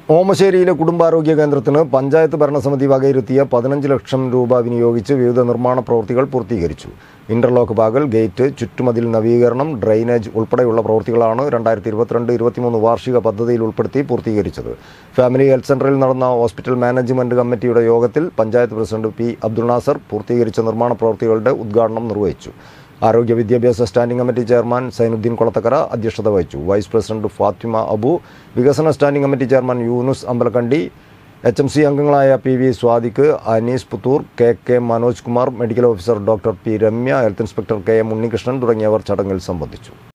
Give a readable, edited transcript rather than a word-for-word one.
ഓമശ്ശേരിയിലെ കുടുംബാരോഗ്യ കേന്ദ്രത്തിന് പഞ്ചായത്ത് ഭരണസമിതി വകയിരുത്തിയ 15 ലക്ഷം രൂപ വിനിയോഗിച്ച് വിവിധ നിർമ്മാണ പ്രവൃത്തികൾ പൂർത്തീകരിച്ചു. ഇന്റർലോക്ക് പാകൽ, ഗേറ്റ്, ചുറ്റുമതിൽ നവീകരണം, ഡ്രെയിനേജ് ഉൾപ്പെടെയുള്ള പ്രവൃത്തികളാണ് 2022-23 വാർഷിക പദ്ധതിയിൽ ഉൾപ്പെടുത്തി പൂർത്തീകരിച്ചത്. ഫാമിലി ഹെൽത്ത് സെന്ററിൽ നടന്ന ഹോസ്പിറ്റൽ മാനേജ്മെന്റ് കമ്മിറ്റിയുടെ യോഗത്തിൽ പഞ്ചായത്ത് പ്രസിഡന്റ് പി. അബ്ദുൾ നാസർ പൂർത്തീകരിച്ച നിർമ്മാണ പ്രവൃത്തികളുടെ ഉദ്ഘാടനം നിർവഹിച്ചു. ആരോഗ്യ വിദ്യാഭ്യാസ standing committee chairman Sainuddin Kolathakkara അധ്യക്ഷത വഹിച്ചു. വൈസ് പ്രസിഡന്റ് ഫാത്തിമ അബു, വികസന standing committee chairman Yunus Ambalakkandi, HMC അംഗങ്ങളായ PV Swadiq, Anees Puthur, KK Manoj Kumar, medical officer doctor P. Ramya, health inspector KM Unnikrishnan തുടങ്ങിയവർ ചടങ്ങിൽ സംബന്ധിച്ചു.